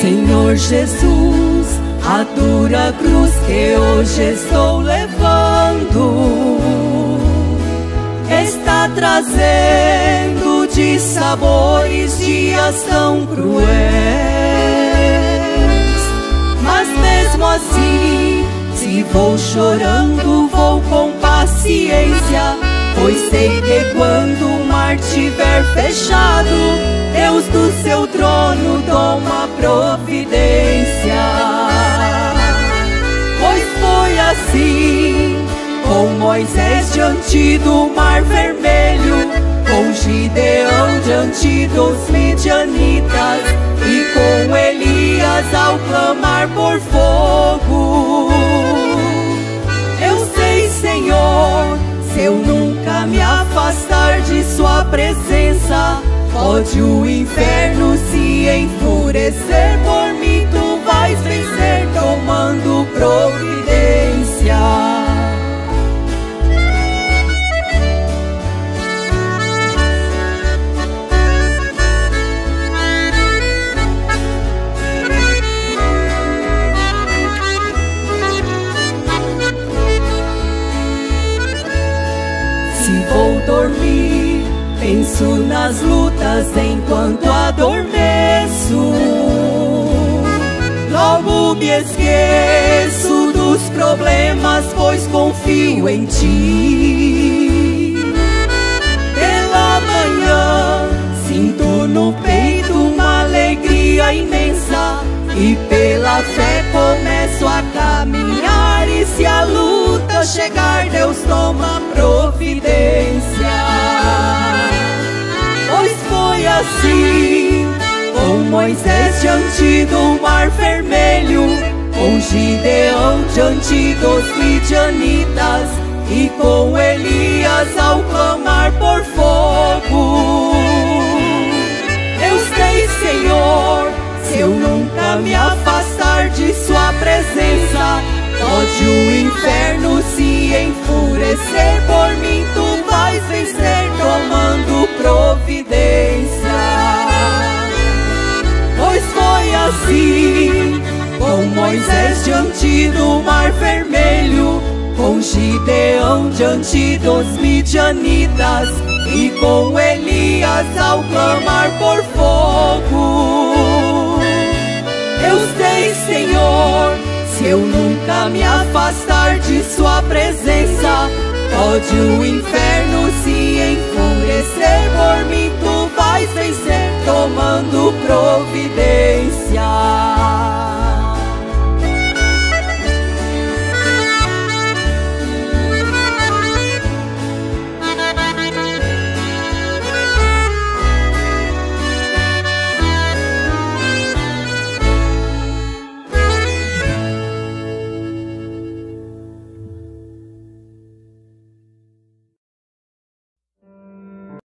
Senhor Jesus, a dura cruz que hoje estou levando está trazendo de sabores dias tão cruéis. Mas mesmo assim, se vou chorando, vou com paciência, pois sei que quando o mar tiver fechado, Deus do seu trono toma providência. Pois foi assim com Moisés diante do mar vermelho, com Gideão diante dos midianitas, e com Elias ao clamar por fogo. Eu sei, Senhor, se eu nunca me afastar de sua presença, pode o inferno se enfurecer por mim, tu vais vencer tomando providência. Se vou dormir, penso nas lutas enquanto adormeço. Logo me esqueço dos problemas, pois confio em ti. Pela manhã sinto no peito uma alegria imensa, e pela fé começo a caminhar. E se a luta chegar, Deus toma providência. Pois foi assim com Moisés diante do mar vermelho, com Gideão diante dos midianitas, e com Elias ao clamar por fogo. Eu sei, Senhor, se eu nunca me afastar de sua presença, pode o inferno se enfurecer por mim, tu vais vencer tomando providência. Pois foi assim com Moisés diante do mar vermelho, com Gideão diante dos midianitas, e com Elias ao clamar por fogo. Eu sei, Senhor, se eu nunca me afastar de sua presença, pode o inferno